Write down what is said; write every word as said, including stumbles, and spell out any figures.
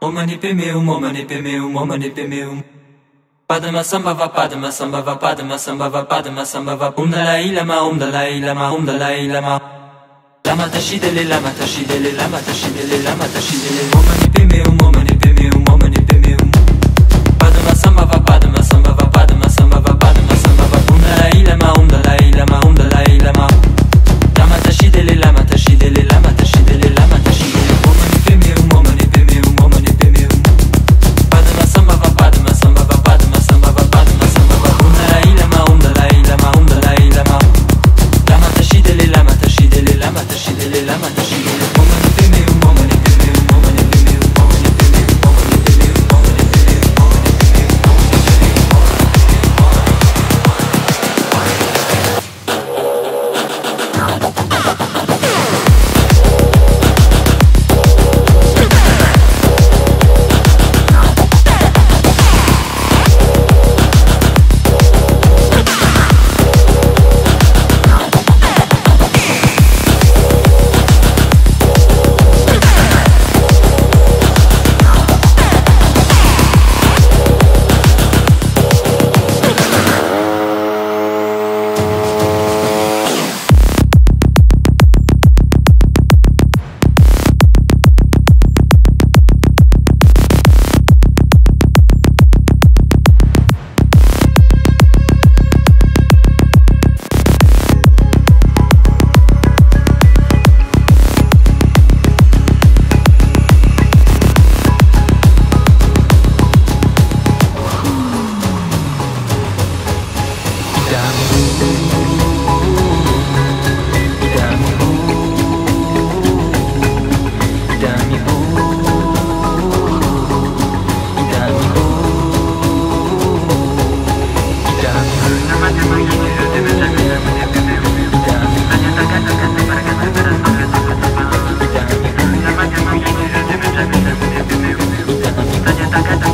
mani pe meu, mo mani pe meu, mo mani pe meu. Padma sambhava, padma sambhava, padma sambhava, padma sambhava. Om Dalai Lama, Om Dalai Lama, Om Dalai Lama. Lama tashidele, lama tashidele, lama tashidele, lama tashidele. Mo mani pe meu, mo mani pe meu, mo mani pe meu. Padma sambhava, padma sambhava, padma sambhava, padma sambhava. Om Dalai Lama, Om Dalai Lama, Om Dalai Lama. Lama tashidele, lama tashidele, lama tashidele, lama tashidele. Mo mani pe meu, mo mani pe meu, mo mani pe meu. Padma sambhava, padma sambhava, padma sambhava, padma sambhava. Om Dalai Lama, Om Dalai Lama, Om Dalai Lama. Lama tashidele, lama tashidele, lama tashidele, lama tashidele. Mo mani pe meu, mo mani pe meu, mo mani pe meu, mo mani pe meu, mo mani pe meu, mo mani pe meu, mo mani pe meu, mo mani pe meu. Tanya